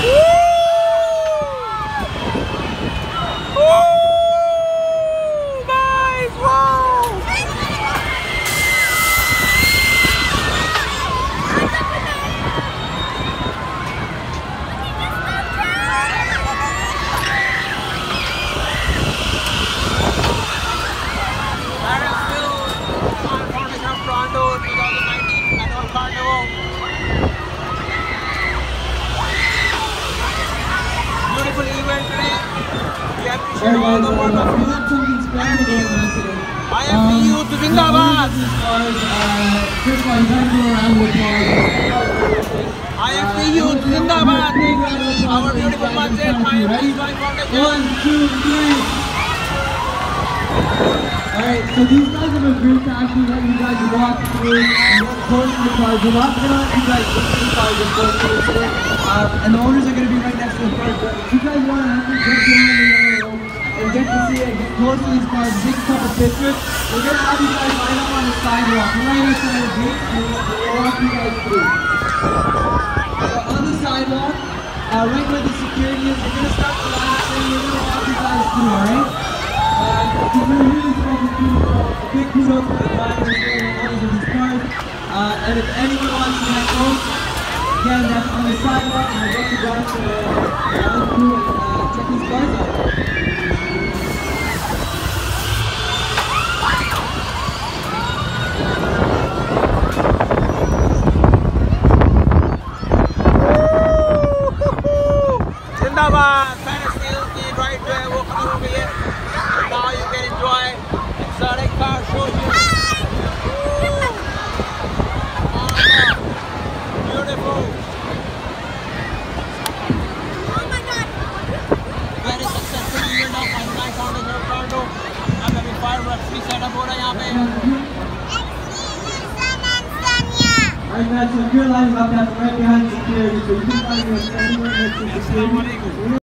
Carnival. Beautiful event today. We appreciate all the work of youth. I am the youth Zindabad. I am the youth Zindabad. Our beautiful masjid. I am the Islamic foundation. 1, 2, 3. Alright, so these guys have agreed to actually let you guys walk through and get close to the cars. We're not going to let you guys get to the cars and go through today. And the owners are going to be right next to the cars. But if you guys want to actually get behind the yellow room and get to see it, get close to these cars, take a couple pictures, we're going to have you guys line up on the sidewalk right outside the gate, and we'll walk you guys through. So on the sidewalk, right where the security is, we're going to start the line and we're going to walk you guys through, alright? A big kudos to the drivers and owners of these cars. And if anyone wants to get close, again, that's on the sidewalk, and we'll get you guys to through and check these cars out. Zindabad! Ferris is right there, walking over here. Now you can enjoy exotic car shows. Beautiful. Oh my God. Very successful event of Islamic foundation of Carnival. I'm having fireworks भी setup हो रहा है यहाँ पे. Alright guys, so if you're lining up, that's right behind security, so you can find your standing right next to security.